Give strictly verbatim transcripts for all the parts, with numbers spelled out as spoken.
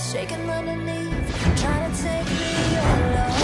shaking underneath, trying to take me alive.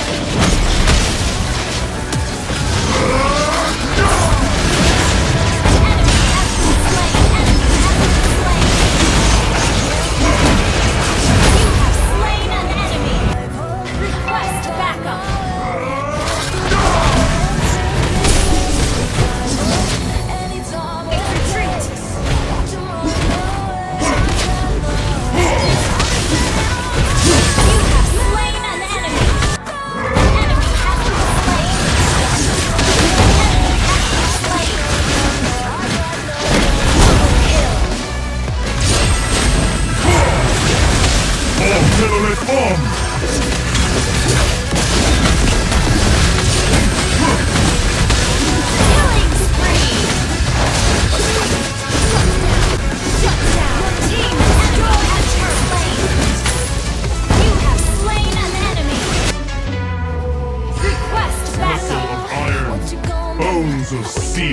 Bones of steel.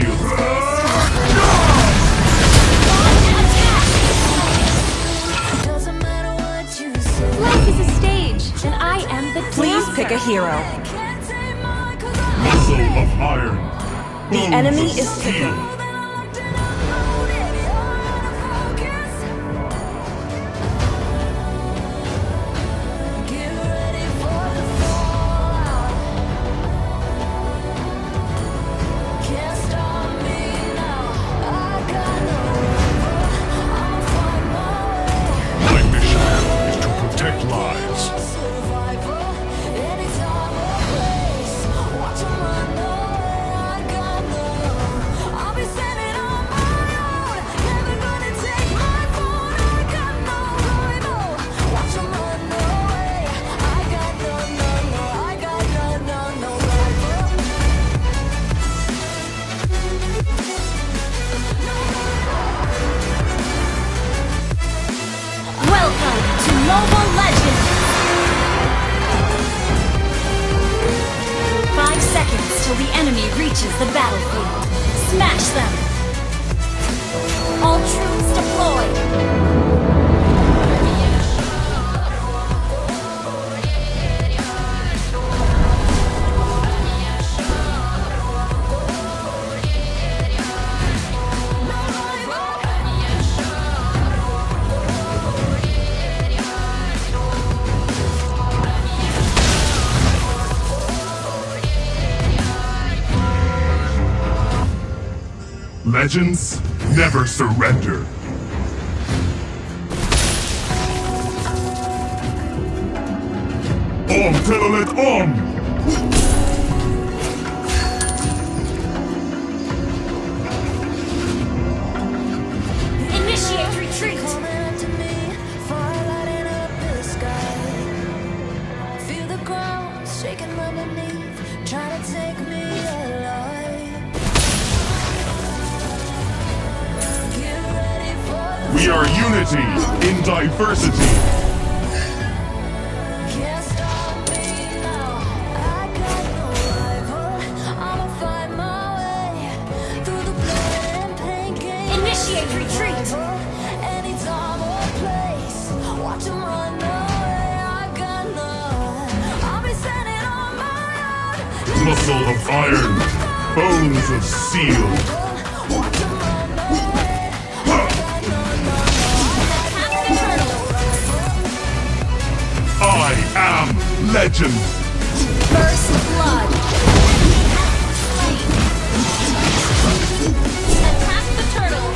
Life is a stage, and I am the dancer. Please pick a hero. Muscle of iron. The Bones enemy of is steel. picking. Mobile Legends! Five seconds till the enemy reaches the battlefield. Smash them! All troops deployed! Legends never surrender. Om Telolet Om! Initiate retreat! Feel the ground shaking underneath, trying to take me alive. We are unity in diversity. Can't stop me now. I got no rival. I'ma find my way through the blood and pain game. Initiate retreat! Any time or place, watch 'em run away. I got none. I'll be standing on my own. Muscle of iron, bones of steel. Watch 'em run away. I am legend. First blood! Attack the turtle!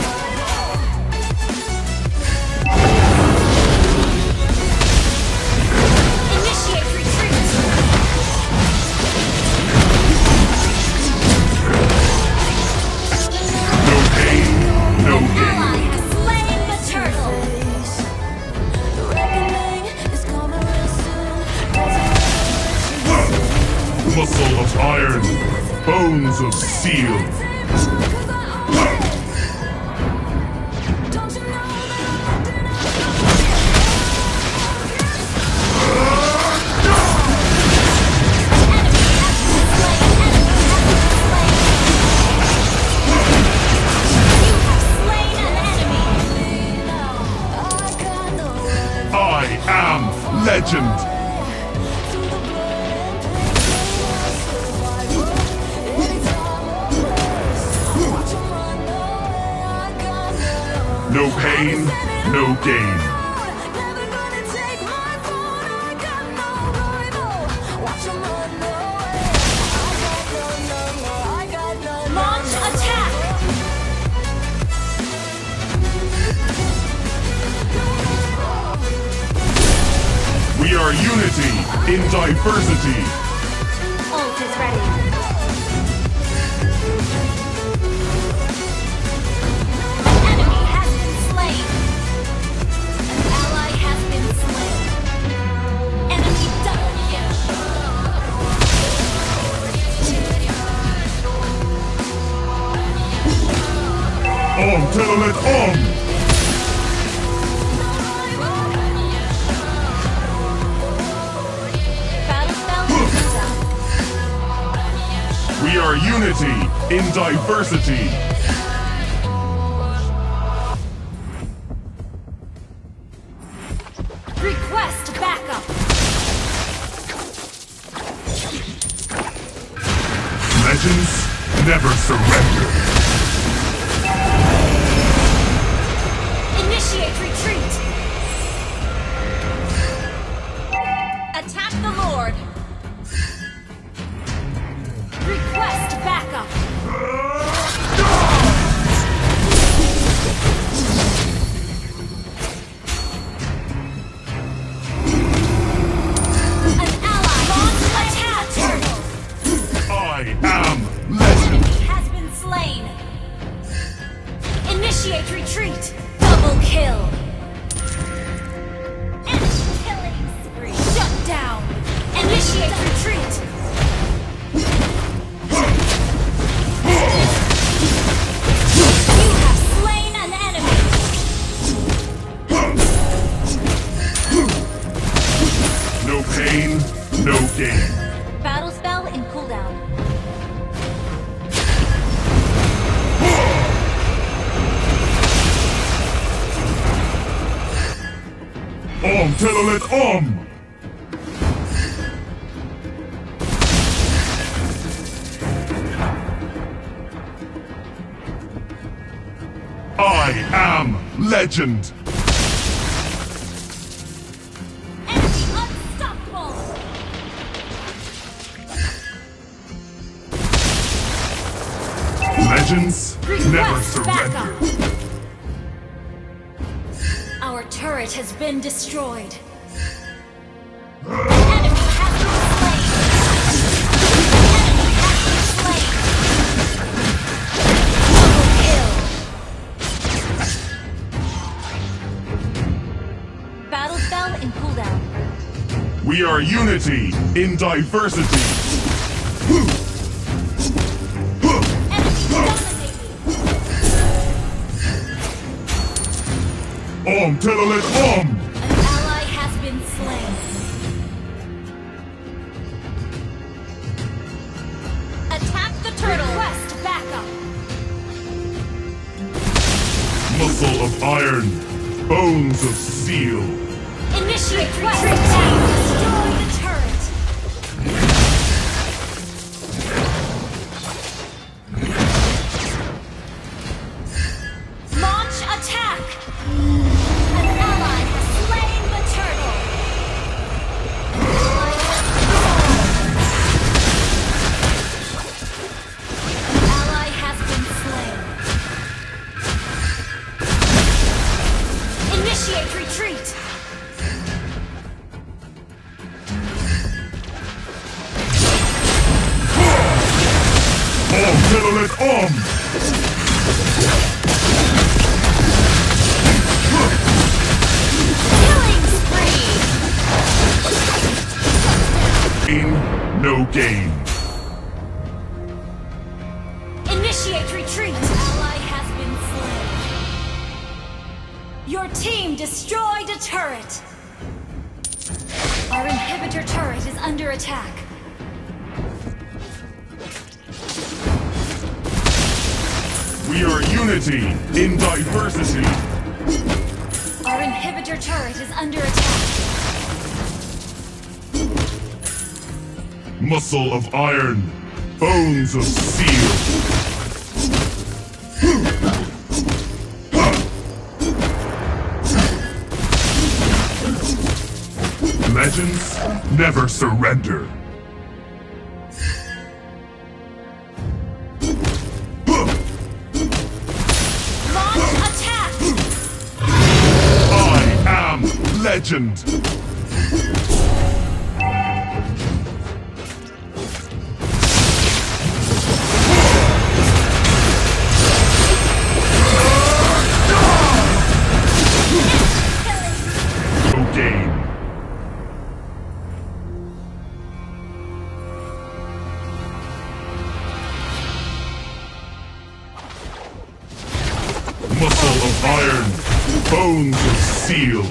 Initiate retreat! No pain, no gain. Ally has slain the turtle! The reckoning is coming real soon. Doesn't matter legend. Through the blood and pain, survival. Anytime or place, watch 'em run away. I got no. No pain, no gain. Never gonna take my phone. I got no rival. Watch 'em run away. I got no, no, no. I got no. Launch attack! We are unity in diversity. Ult is ready. An enemy has been slain. An ally has been slain. Enemy double kill. On Telolet on! Battle spell Pizza. We are unity in diversity. Request backup. Legends never surrender. Initiate retreat. Attack the Lord. Request backup. An ally launch attack. I am legend. Enemy has been slain. Initiate retreat. Double kill. Enemy killing spree. Shut down. Initiate retreat. You have slain an enemy. No pain, no gain. Battle spell in cooldown. Om Telolet Om! I am legend. Enemy unstoppable. Legends never Request surrender. backup. Our turret has been destroyed. An enemy has been slain. An enemy has been slain. Double kill. Battle spell in cooldown. We are unity in diversity. Enemy dominating. Om Telolet Om! An ally has been slain. Attack the turtle. Request backup. Muscle of iron, bones of steel. Initiate retreat. Destroy the turret. Launch attack. An ally has slain the turtle. An ally has An ally has been slain. Initiate retreat. Om Telolet Om! Killing spree. Gain, no gain. Initiate retreat. Ally has been slain. Your team destroyed a turret. Our inhibitor turret is under attack. We are unity in diversity. Our inhibitor turret is under attack. Muscle of iron, bones of steel. Legends never surrender. Launch attack! I am legend. No game. Muscle of iron, bones of steel.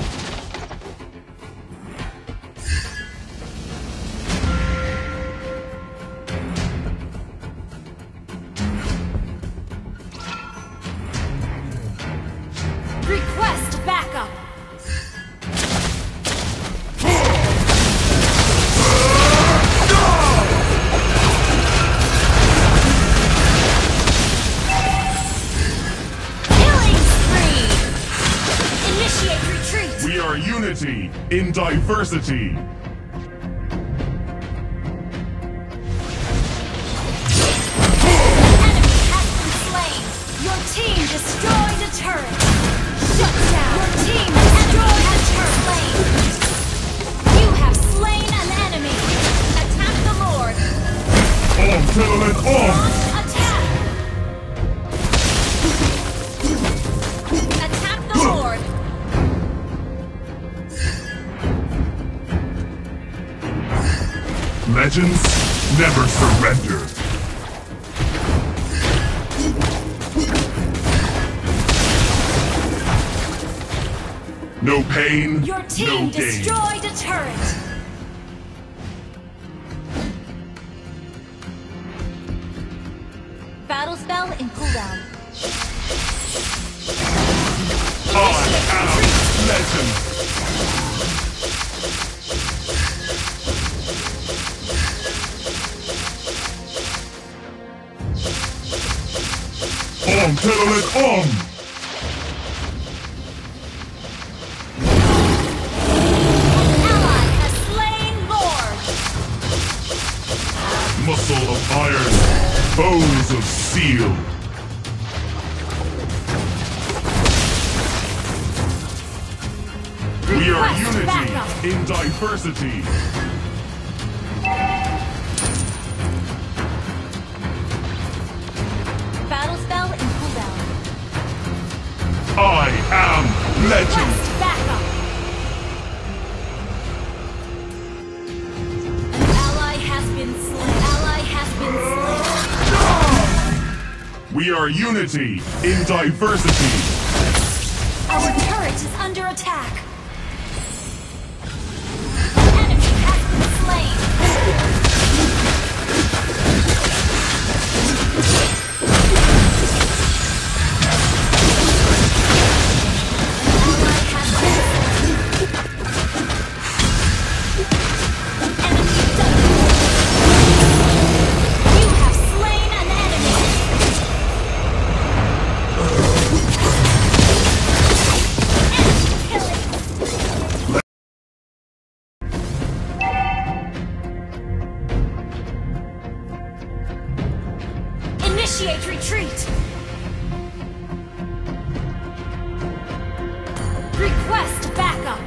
Request backup! Killing spree! Initiate retreat! We are unity in diversity. Enemy has been slain! Your team destroyed a turret! Shut down! Your team destroyed a turret! You have slain an enemy! Attack the Lord! Om Telolet Om! Launch attack! Attack the Lord! Legends never surrender. No pain, Your no team gain. destroyed a turret! Battle spell in cooldown. I am legend. Om Telolet Om! Ally has slain Lord! Muscle of iron, bones of steel. We are Request backup! unity in diversity. Battle spell in cooldown. I am legend. Request backup! An ally has been slain. Ally has been slain. We are unity in diversity. Our turret is under attack. Enemy has been slain. Ally has been slain. Enemy double. You have slain an enemy. Enemy killing. Initiate retreat! Request backup!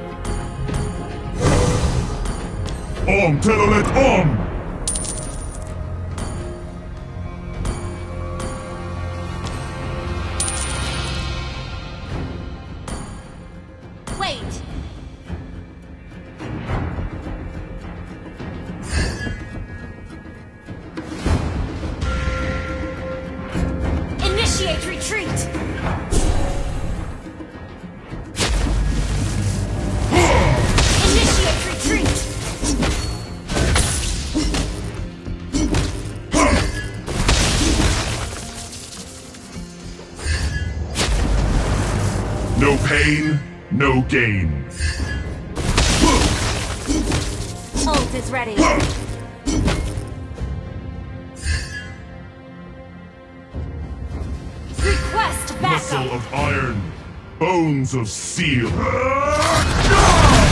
Om Telolet Om! Wait! Initiate retreat! Initiate retreat! No pain, no gain. Ult is ready. muscle of iron, bones of steel.